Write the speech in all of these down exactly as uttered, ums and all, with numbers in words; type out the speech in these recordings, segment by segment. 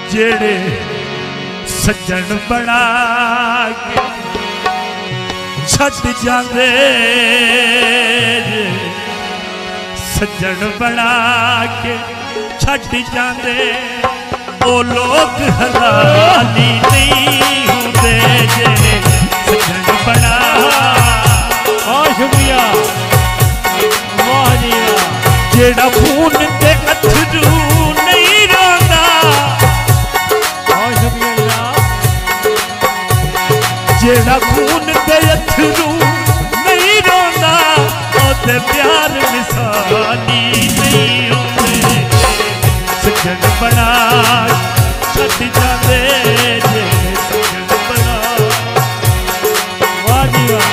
जेड़े सज्जन बना के छट जाते, सज्जन बना के छट जाते, ओ लोग हलाली नहीं होंदे जे सज्जन बना। बहुत शुक्रिया, वाह जी वाह। जेड़ा खून ते अथरू नहीं रोंदा, बहुत शुक्रिया। जेड़ा खून ते अथरू नहीं रोंदा, ओते प्यार मिसाली नहीं होंदे सज्जन बना छट जाते जे सज्जन बना। वाह जी वाह।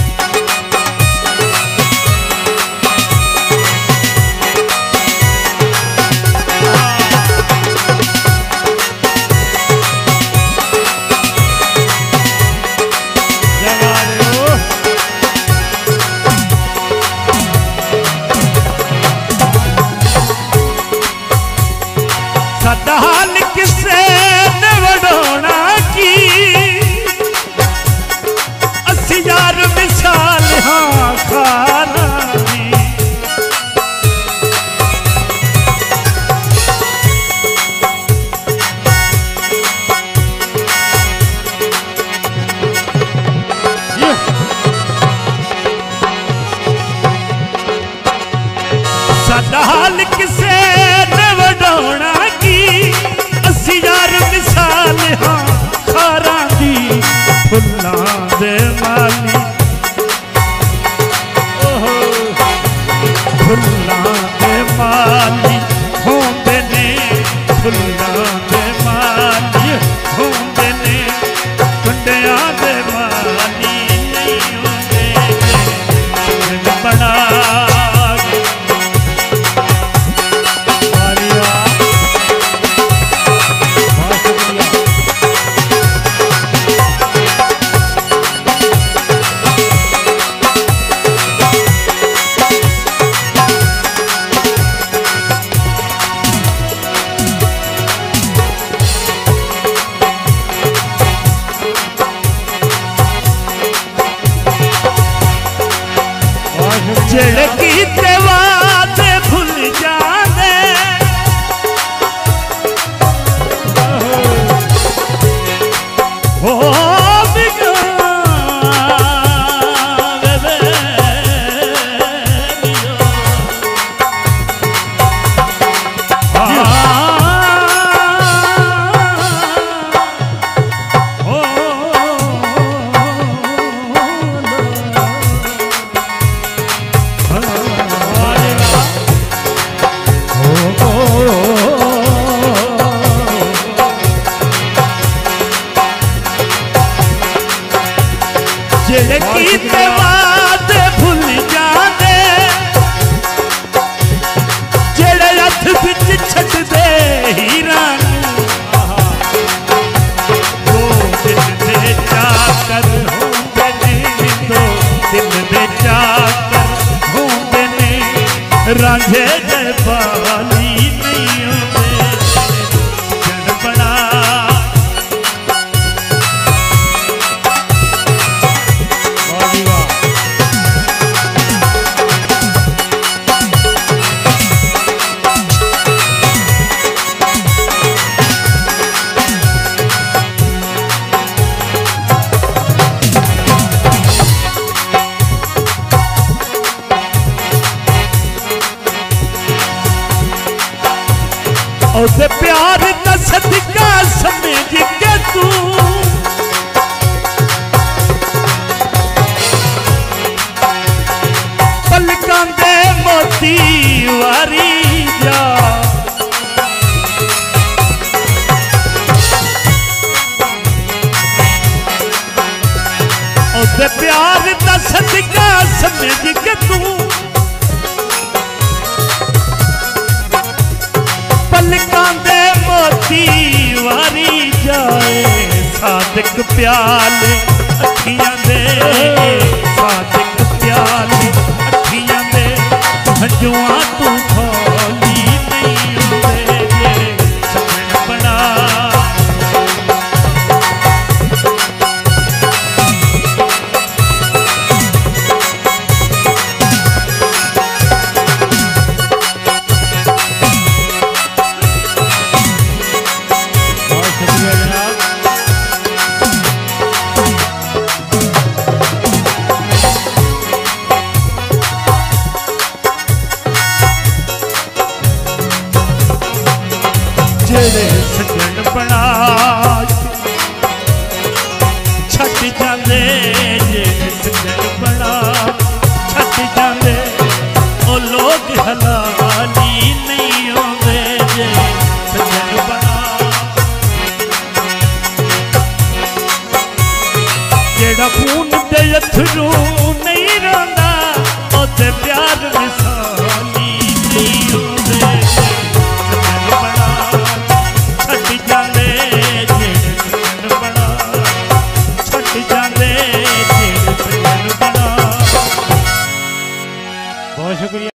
हाल किसे ने वडोना की, अस्सी यार मिसाल हाँ खाना दी। सादा हाल किसे ने वडोना की, अस्सी यार मिसाल हाँ खारा दी। फुल्लां दे माली, ओहो फुल्लां दे माली होंदे ने, फुल्लां दे माली होंदे ने, कुंडियां दे माली नहीं होंदे सज्जन बना। जेड़े कीते वादे भुल जाते, हो बिगावे बेलियो। हो जेड़े कीते वादे भुल जाते, जेड़े हथ बिच छड्डदे हीरां नूं, दो दिन दे चाकर होंदे ने, दो दिन दे चाकर होंदे ने, रांझे दे बाली नहीं होंदे सज्जन बना। ओदे प्यार दा सदका समझ के तू, पलकां दे मोती वारी जा। ओदे प्यार दा सदका समझ के तू, पलकां दे मोती वारी जाए। सादिक प्याले अखियां दे, सादिक प्याले अखियां दे, हंजुआं तू खोली नहीं होंदे जे सजन बना। जेड़े सजन बना छट जांदे जेड़े सजन बना छट जांदे ओ लोग हलाली नहीं होंदे जे सजन बना जेड़ा खून दे अथरू नहीं रोंदा ओते प्यार मिसाली नहीं होंदे सजन बना छट जांदे जेड़े सजन बना छट जांदे जेड़े सजन बना। बहुत शुक्रिया।